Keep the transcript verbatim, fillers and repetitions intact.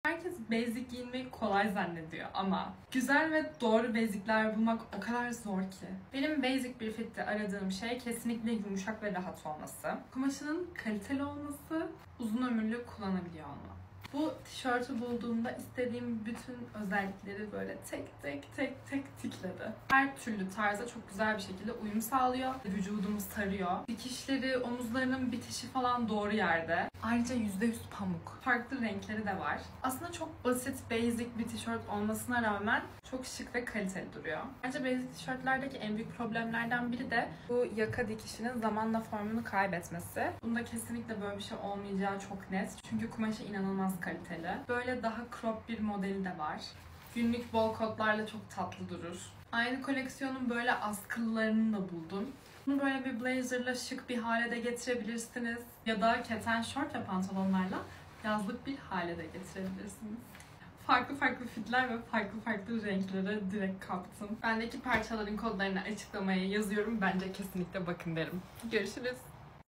Herkes basic giyinmeyi kolay zannediyor ama güzel ve doğru basicler bulmak o kadar zor ki. Benim basic bir fitte aradığım şey kesinlikle yumuşak ve rahat olması, kumaşının kaliteli olması, uzun ömürlü kullanabiliyor olması. Bu tişörtü bulduğumda istediğim bütün özellikleri böyle tek tek tek tek tikledi. Her türlü tarza çok güzel bir şekilde uyum sağlıyor. Vücudumu sarıyor. Dikişleri, omuzlarının bitişi falan doğru yerde. Ayrıca yüzde yüz pamuk. Farklı renkleri de var. Aslında çok basit, basic bir tişört olmasına rağmen çok şık ve kaliteli duruyor. Bence basic tişörtlerdeki en büyük problemlerden biri de bu yaka dikişinin zamanla formunu kaybetmesi. Bunda kesinlikle böyle bir şey olmayacağı çok net. Çünkü kumaşı inanılmaz kaliteli. Böyle daha crop bir modeli de var. Günlük bol kotlarla çok tatlı durur. Aynı koleksiyonun böyle askılılarını da buldum. Bunu böyle bir blazerla şık bir hale de getirebilirsiniz. Ya da keten şort ve pantolonlarla yazlık bir hale de getirebilirsiniz. Farklı farklı fitler ve farklı farklı renklere direkt kaptım. Bendeki parçaların kodlarını açıklamaya yazıyorum. Bence kesinlikle bakın derim. Görüşürüz.